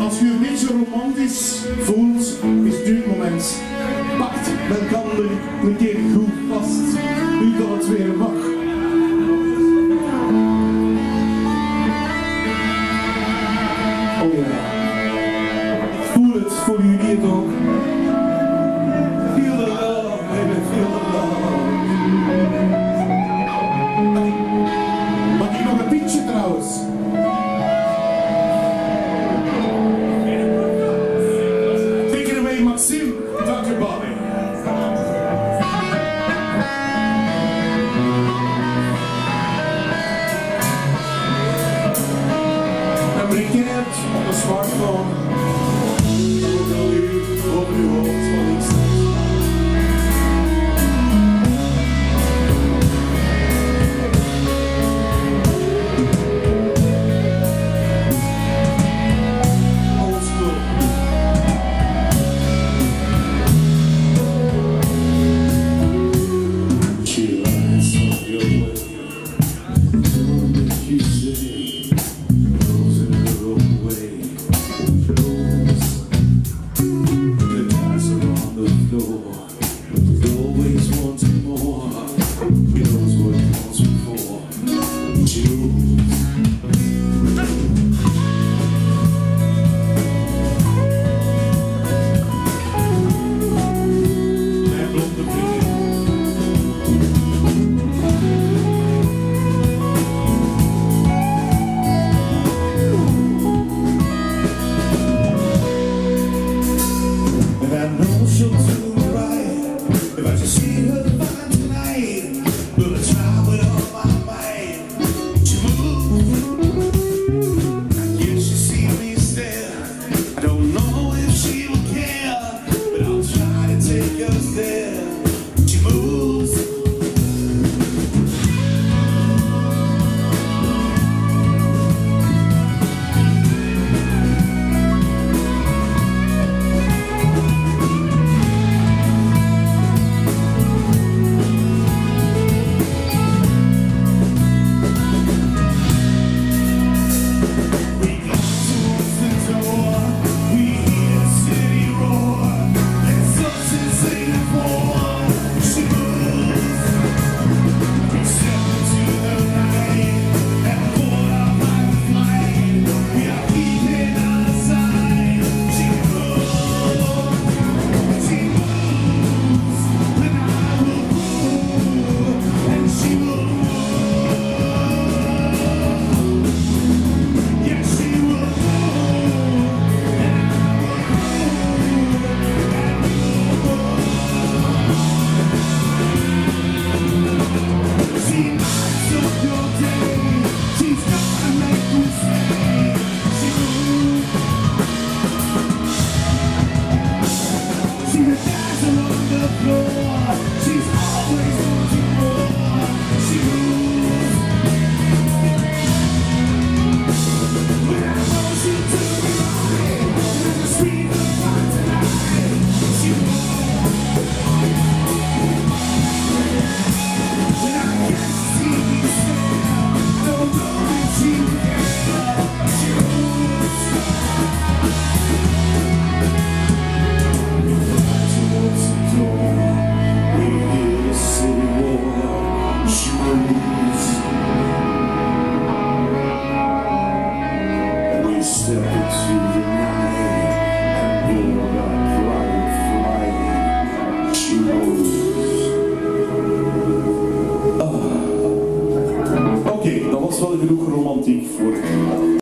Als je een beetje romantisch voelt, is nu het moment. Pakt elkaar een keer goed vast, nu dat het weer mag. Oh ja, voel het, voelen jullie het ook? Feel the love, baby, feel the love. Mag ik nog een pietje trouwens? Maxime, Dr. Bobby. I'm blinking it on the smartphone. I will tell you what you hold for these things. Old school. Oké, dat was wel genoeg romantiek voor